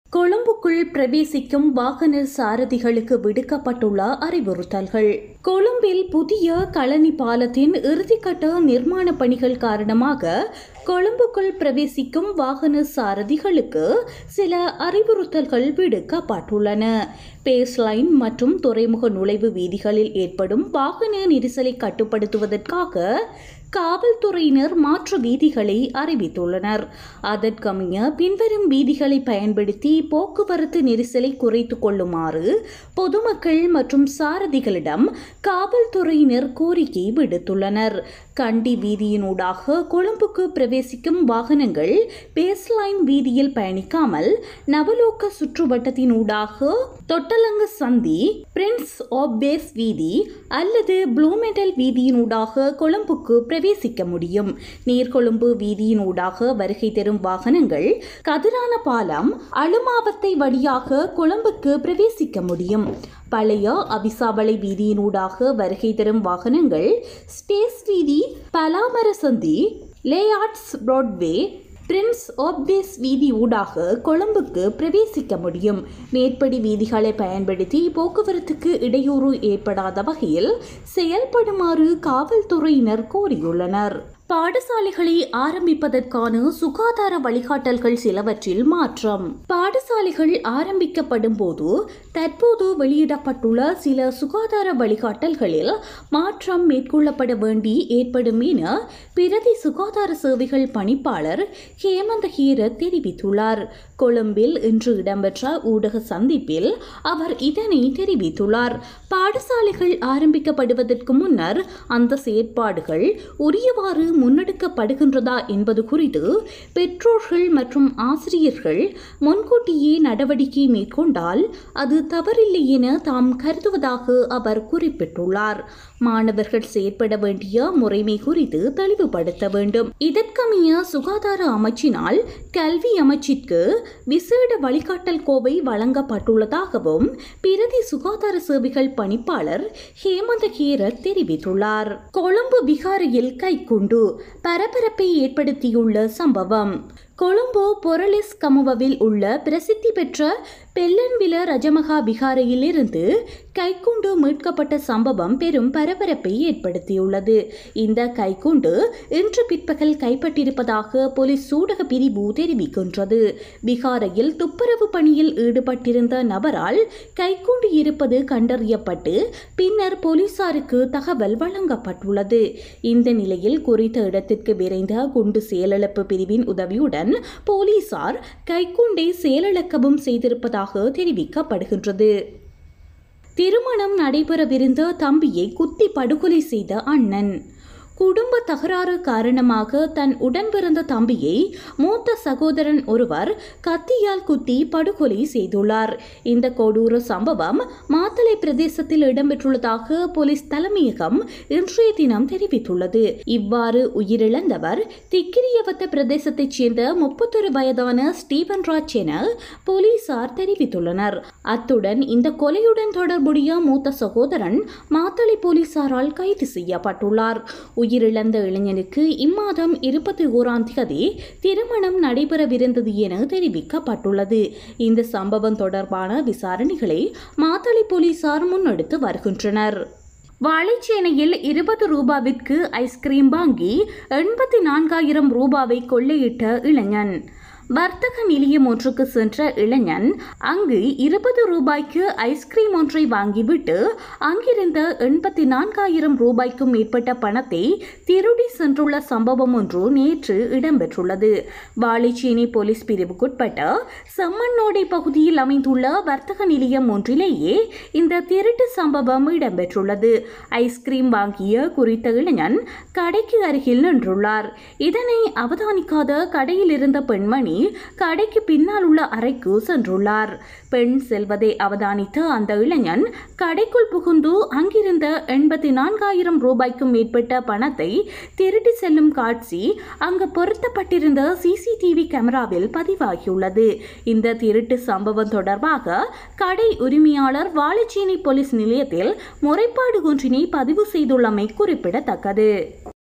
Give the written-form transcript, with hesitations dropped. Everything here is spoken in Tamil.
கொழும்புக்குள் பிரவேசிக்கும் வாகன சாரதிகளுக்கு விடுக்கப்பட்டுள்ள அறிவுறுத்தல்கள். கொழும்பில் புதிய களனி பாலத்தின் இறுதிக்கட்ட நிர்மாண பணிகள் காரணமாக கொழும்புக்குள் பிரவேசிக்கும் வாகன சாரதிகளுக்கு சில அறிவுறுத்தல்கள் விடுக்கப்பட்டுள்ளன. பேஸ்லைன் மற்றும் துறைமுக நுழைவு வீதிகளில் ஏற்படும் வாகன நெரிசலை கட்டுப்படுத்துவதற்காக காவல்துறையினர் மாற்று வீதிகளை அறிவித்துள்ளனர். அதற்கமைய பின்வரும் வீதிகளை பயன்படுத்தி போக்குவரத்து நெரிசலை குறைத்துக் கொள்ளுமாறு பொதுமக்கள் மற்றும் சாரதிகளிடம் காவல்துறையினர் கோரிக்கை விடுத்துள்ளனர். கண்டி வீதியினூடாக கொழும்புக்கு பிரவேசிக்கும் வாகனங்கள் பேஸ்லைன் வீதியில் பயணிக்காமல் நவலோக சுற்றுவட்டத்தினூடாக தொட்டலங்க சந்தி, பிரின்ஸ் ஆப் வேல்ஸ் வீதி அல்லது ப்ளூமெண்டல் வீதியினூடாக கொழும்புக்கு பிரவேசிக்க முடியும். நீர்கொழும்பு வீதியினூடாக வருகை தரும் வாகனங்கள் கதிரான பாலம், அழுமாவத்தை வழியாக கொழும்புக்கு பிரவேசிக்க முடியும். பழைய அபிசாவளை வீதியினூடாக வருகை தரும் வாகனங்கள் ஸ்டேஸ் வீதி, பலாமர சந்தி, Layards Broadway, Prince of Wales வீதி ஊடாக கொழும்புக்கு பிரவேசிக்க முடியும். மேற்படி வீதிகளை பயன்படுத்தி போக்குவரத்துக்கு இடையூறு ஏற்படாத வகையில் செயல்படுமாறு காவல்துறையினர் கோரியுள்ளனர். பாடசாலைகளை ஆரம்பிப்பதற்கான சுகாதார வழிகாட்டல்கள் சிலவற்றில் மாற்றம். பாடசாலைகள் ஆரம்பிக்கப்படும் போது தற்போது வெளியிடப்பட்டுள்ள சில சுகாதார வழிகாட்டல்களில் மாற்றம் மேற்கொள்ளப்பட வேண்டி ஏற்படும் என பிரதி சுகாதார சேவைகள் பணிப்பாளர் ஹேமந்த ஹீரத் தெரிவித்துள்ளார். கொழும்பில் இன்று இடம்பெற்ற ஊடக சந்திப்பில் அவர் இதனை தெரிவித்துள்ளார். பாடசாலைகள் ஆரம்பிக்கப்படுவதற்கு முன்னர் அந்த செயற்பாடுகள் உரியவாறு முன்னெடுக்கப்படுகின்றதா என்பது குறித்து பெற்றோர்கள் மற்றும் ஆசிரியர்கள் முன்கூட்டியே நடவடிக்கை மேற்கொண்டால் அது தவறில்லை என தாம் கருதுவதாக அவர் குறிப்பிட்டுள்ளார். மாணவர்கள் செயற்பட வேண்டிய முறைமை குறித்து தெளிவுபடுத்த வேண்டும். இதற்கமைய சுகாதார அமைச்சினால் கல்வி அமைச்சிற்கு விசேட வழிகாட்டல் கோவை வழங்கப்பட்டுள்ளதாகவும் பிரதி சுகாதார சேவைகள் பணிப்பாளர் ஹேமந்த ஹீரத் தெரிவித்துள்ளார். கொழும்பு விகாரையில் கைக்குண்டு பரபரப்பை ஏற்படுத்தியுள்ள சம்பவம். கொழும்பு பொரலிஸ் கமுவவில் உள்ள பிரசித்தி பெற்ற பெல்லன்வில ரஜமகா விகாரையில் இருந்து கைக்குண்டு மீட்கப்பட்ட சம்பவம் பெரும் பரபரப்பை ஏற்படுத்தியுள்ளது. இந்த கைக்குண்டு இன்று பிற்பகல் கைப்பற்றிருப்பதாக போலீஸ் ஊடக பிரிவு தெரிவிக்கின்றது. விகாரையில் துப்புரவு பணியில் ஈடுபட்டிருந்த நபரால் கைக்குண்டு இருப்பது கண்டறியப்பட்டு பின்னர் போலீசாருக்கு தகவல் வழங்கப்பட்டுள்ளது. இந்த நிலையில் குறித்த இடத்திற்கு விரைந்த குண்டு செயலிழப்பு பிரிவின் உதவியுடன் போலீசார் கைக்குண்டை செயலிழக்கவும் செய்திருப்பதாக தெரிவிக்கப்படுகின்றது. திருமணம் நடைபெறவிருந்த தம்பியை குத்தி படுகொலை செய்த அண்ணன். குடும்ப தகராறு காரணமாக தன் உடன் பிறந்த தம்பியை மூத்த சகோதரன் ஒருவர் கத்தியால் குத்தி படுகொலை செய்துள்ளார். இந்த கொடூர சம்பவம் மாத்தளை பிரதேசத்தில் இடம்பெற்றுள்ளதாக போலீஸ் தலைமையகம் இன்றைய தினம் தெரிவித்துள்ளது. இவ்வாறு உயிரிழந்தவர் திக்கிரியவத்த பிரதேசத்தைச் சேர்ந்த 31 வயதான ஸ்டீவன் ராஜ் என போலீசார் தெரிவித்துள்ளனர். அத்துடன் இந்த கொலையுடன் தொடர்புடைய மூத்த சகோதரன் மாத்தளை போலீசாரால் கைது செய்யப்பட்டுள்ளார். உயிரிழந்த இளைஞனுக்கு இம்மாதம் 21ஆம் தேதி திருமணம் நடைபெறவிருந்தது என தெரிவிக்கப்பட்டுள்ளது. இந்த சம்பவம் தொடர்பான விசாரணைகளை மாத்தளை போலீசார் முன்னெடுத்து வருகின்றனர். வாழைச்சேனையில் 20 ரூபாவிற்கு ஐஸ்கிரீம் வாங்கி 84,000 ரூபாவை கொள்ளையிட்ட இளைஞன். வர்த்தக நிலையம் ஒன்றுக்கு சென்ற இளைஞன் அங்கு 20 ரூபாய்க்கு ஐஸ்கிரீம் ஒன்றை வாங்கிவிட்டு அங்கிருந்த 84,000 ரூபாய்க்கும் மேற்பட்ட பணத்தை திருடி சென்றுள்ள சம்பவம் ஒன்று நேற்று இடம்பெற்றுள்ளது. வாழைச்சேனை போலீஸ் பிரிவுக்குட்பட்ட செம்மண்ணோடை பகுதியில் அமைந்துள்ள வர்த்தக நிலையம் ஒன்றிலேயே இந்த திருட்டு சம்பவம் இடம்பெற்றுள்ளது. ஐஸ்கிரீம் வாங்கிய குறித்த இளைஞன் கடைக்கு அருகில் நின்றுள்ளார். இதனை அவதானிக்காத கடையில் இருந்த பெண்மணி கடைக்கு பின்னால் உள்ள அறைக்கு சென்றுள்ளார். பெண் செல்வதை அவதானித்த அந்த இளைஞன் கடைக்குள் புகுந்து அங்கிருந்த 84,000 ரூபாய்க்கும் மேற்பட்ட பணத்தை திருடி செல்லும் காட்சி அங்கு பொருத்தப்பட்டிருந்த சிசிடிவி கேமராவில் பதிவாகியுள்ளது. இந்த திருட்டு சம்பவம் தொடர்பாக கடை உரிமையாளர் வாழைச்சேனை போலீஸ் நிலையத்தில் முறைப்பாடு ஒன்றினை பதிவு செய்துள்ளமை குறிப்பிடத்தக்கது.